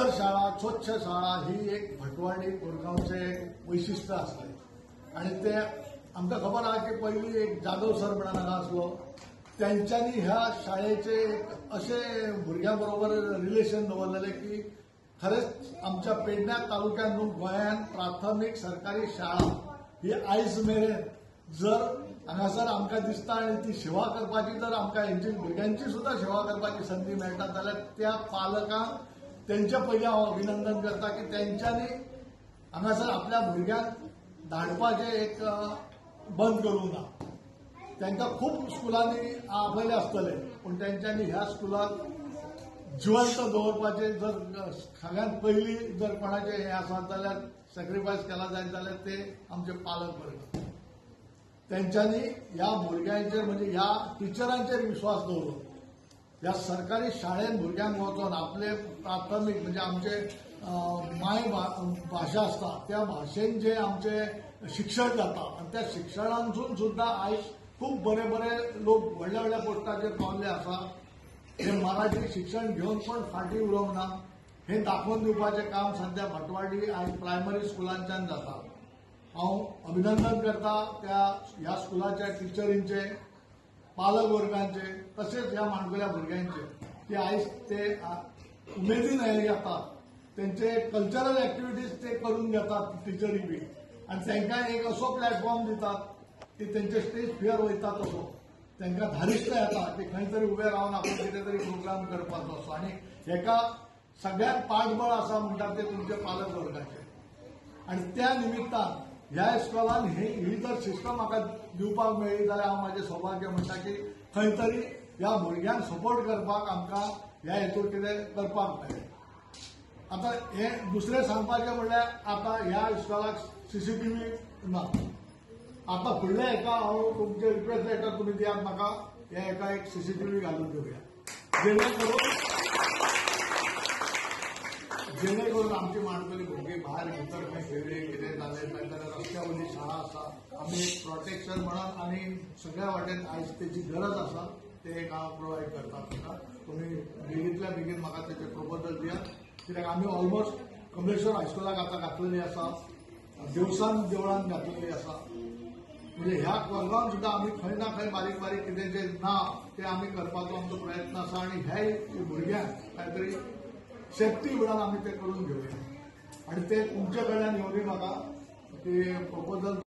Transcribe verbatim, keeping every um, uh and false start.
सुंदर शाळा, स्वच्छ शाळा ही एक भटवाडी कोरगावचे वैशिष्ट्य असते आणि ते आमकां खबर आहे की पहिली एक जाधव सर म्हणून हांगा आसलो त्यांच्यानी ह्या शाळेचे एक असे भुरग्यांबरोबर रिलेशन दवरलेले की खरेंच आमच्या पेडण्या तालुक्यात न्हू गोंयांत प्राथमीक सरकारी शाळा ही आयज मेरेन जर हांगासर आमकां दिसता आणि ती सेवा करपाची जर आमकां हेंची भुरग्यांची सुद्धा सेवा करपाची संधी मेळटा जाल्यार त्या पालकांक त्यांच्या पयलीं हांव अभिनंदन करता की त्यांच्यानी हांगासर आपल्या भुरग्यांक धाडपाचें एक बंद करूंक ना. तांकां खूब स्कुलांनी आपयले आसतले पूण तेंच्यांनी ह्या स्कुलाक जिवंत दवरपाचें जर सगळ्यांत पयलीं जर कोणाचें हें आसत जाल्यार सॅक्रिफायस केला जायत जाल्यार ते आमचे पालक वर्ग. तेंच्यांनी ह्या भुरग्यांचेर म्हणजे ह्या टिचरांचेर विश्वास दवरून ह्या सरकारी शाळेंत भुरग्यांक वचोन आपले प्राथमीक म्हणजे आमचे माय भाशा आसता त्या भाशेन जे आमचे शिक्षण जाता आणि त्या शिक्षणांतून सुद्धा आयज खूब बरे बरे लोक व्हडल्या व्हडल्या पोस्टाचेर पावल्ले आसा. हे मराठी शिक्षण घेवन पण फाटीं उरोंक ना हे दाखोवन दिवपाचें काम सध्या भटवाडी आयज प्रायमरी स्कुलांच्यान जाता. हांव अभिनंदन करता त्या ह्या स्कुलाच्या टिचरींचे, पालक वर्गांचे तशेंच ह्या माणकुल्या भुरग्यांचे की आयज ते उमेदीन हे येतात. तेंचे कल्चरल एक्टिविटीज ते करून घेतात टिचरी बी आणि तांकां एक असो प्लॅटफॉर्म दितात की तेंचे स्टेज फियर वयता तसो तांकां धारिश्ट येता की खंय तरी उबे रावन आपण कितें तरी प्रोग्राम करपाचो असो आणि हेका सगळ्यात पाठबळ आसा म्हणटात ते तुमचे पालक वर्गाचे. आणि त्या निमित्तान ह्या इस्कॉलान ही ही जर सिस्टम म्हाका दिवपाक मेळ्ळी जाल्यार हांव म्हाजें सौभाग्य म्हणटा की खंय तरी ह्या भुरग्यांक सपोर्ट करपाक आमकां ह्या हेतूर कितें करपाक मेळ्ळें. आता हे दुसरें सांगपाचें म्हणल्यार आता ह्या इस्कॉलाक सीसीटीव्ही ना. आता फुडल्या हेका हांव तुमचे रिक्वेस्ट लेटर तुमी दियात म्हाका ह्या हेका एक सीसीटीव्ही घालून दिवया जेणे करून जेणे करून आमची माणकुली भुरगीं भायर भितर खंय खेळ्ळी कितें जालें जाल्यार रस्त्या वयली शाळा आसा आमी एक प्रोटेक्शन म्हणून आनी सगळ्या वाटेन आयज तेची गरज आसा ते एक हांव प्रोवायड करता तुमकां. तुमी बेगींतल्या बेगीन म्हाका तेचे प्रपोजल दियात कित्याक आमी ऑलमोस्ट कमलेश्वर हायस्कुलाक आतां घातलेली आसा, देवसान देवळान घातलेली आसा. म्हणजे ह्या वर्गांत सुद्धा आमी खंय ना खंय बारीक बारीक कितें जे ना ते आमी करपाचो आमचो प्रयत्न आसा आणि ह्या भुरग्यांक काय तरी सेफ्टी म्हणून आमी ते करून घेवया आणि ते तुमचे कडल्यान येवनी म्हाका ते प्रपोजल